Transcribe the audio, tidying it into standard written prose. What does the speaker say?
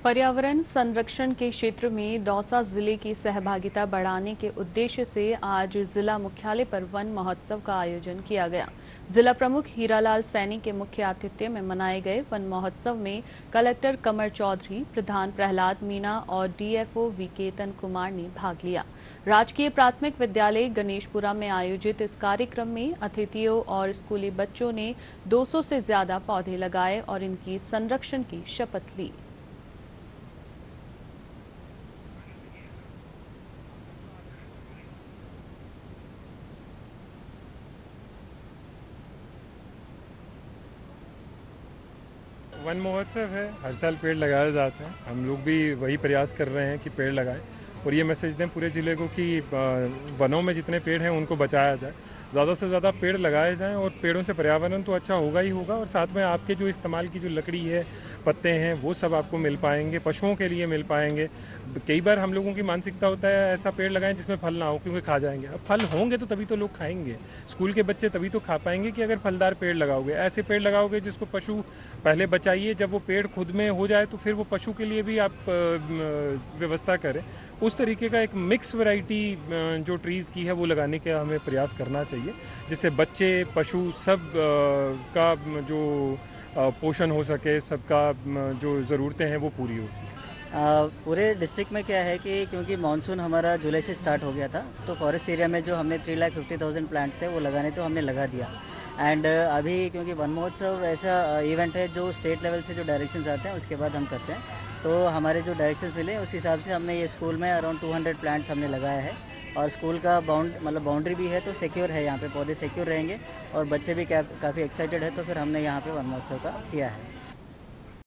पर्यावरण संरक्षण के क्षेत्र में दौसा जिले की सहभागिता बढ़ाने के उद्देश्य से आज जिला मुख्यालय पर वन महोत्सव का आयोजन किया गया। जिला प्रमुख हीरालाल सैनी के मुख्य आतिथ्य में मनाए गए वन महोत्सव में कलेक्टर कमर चौधरी, प्रधान प्रहलाद मीणा और डीएफओ विकेतन कुमार ने भाग लिया। राजकीय प्राथमिक विद्यालय गणेशपुरा में आयोजित इस कार्यक्रम में अतिथियों और स्कूली बच्चों ने 200 से ज्यादा पौधे लगाए और इनकी संरक्षण की शपथ ली। वन महोत्सव है, हर साल पेड़ लगाए जाते हैं। हम लोग भी वही प्रयास कर रहे हैं कि पेड़ लगाएं और ये मैसेज दें पूरे ज़िले को कि वनों में जितने पेड़ हैं उनको बचाया जाए, ज़्यादा से ज़्यादा पेड़ लगाए जाएं और पेड़ों से पर्यावरण तो अच्छा होगा ही होगा और साथ में आपके जो इस्तेमाल की जो लकड़ी है, पत्ते हैं, वो सब आपको मिल पाएंगे, पशुओं के लिए मिल पाएंगे। कई बार हम लोगों की मानसिकता होता है ऐसा पेड़ लगाएं जिसमें फल ना हो क्योंकि खा जाएंगे। अब फल होंगे तो तभी तो लोग खाएंगे, स्कूल के बच्चे तभी तो खा पाएंगे कि अगर फलदार पेड़ लगाओगे। ऐसे पेड़ लगाओगे जिसको पशु पहले बचाइए, जब वो पेड़ खुद में हो जाए तो फिर वो पशु के लिए भी आप व्यवस्था करें। उस तरीके का एक मिक्स वैरायटी जो ट्रीज़ की है वो लगाने का हमें प्रयास करना चाहिए, जिससे बच्चे, पशु सब का जो पोषण हो सके, सबका जो ज़रूरतें हैं वो पूरी हो सके। पूरे डिस्ट्रिक्ट में क्या है कि क्योंकि मानसून हमारा जुलाई से स्टार्ट हो गया था, तो फॉरेस्ट एरिया में जो हमने 3,50,000 प्लांट्स थे वो लगाने तो हमने लगा दिया। एंड अभी क्योंकि वन महोत्सव ऐसा इवेंट है जो स्टेट लेवल से जो डायरेक्शंस आते हैं उसके बाद हम करते हैं, तो हमारे जो डायरेक्शंस मिले उस हिसाब से हमने ये स्कूल में अराउंड 200 प्लांट्स हमने लगाया है और स्कूल का बाउंड्री भी है तो सिक्योर है, यहाँ पे पौधे सिक्योर रहेंगे और बच्चे भी काफ़ी एक्साइटेड है, तो फिर हमने यहाँ पे वन महोत्सव का किया है।